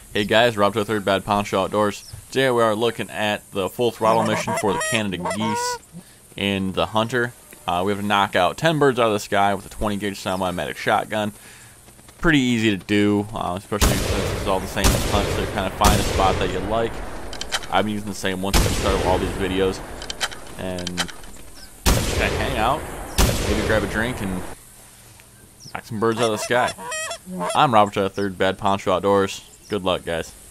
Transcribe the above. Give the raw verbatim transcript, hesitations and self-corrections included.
Hey guys, Rob to the third Bad Poncho Outdoors. Today we are looking at the full throttle mission for the Canada geese in the Hunter. Uh, we have to knock out ten birds out of the sky with a twenty gauge semi-automatic shotgun. Pretty easy to do, uh, especially since this is all the same hunt, so kind of find a spot that you like. I've been using the same one since I started all these videos. And just kind of hang out, maybe grab a drink, and knock some birds out of the sky. I'm Robert to the third Bad Poncho Outdoors. Good luck, guys.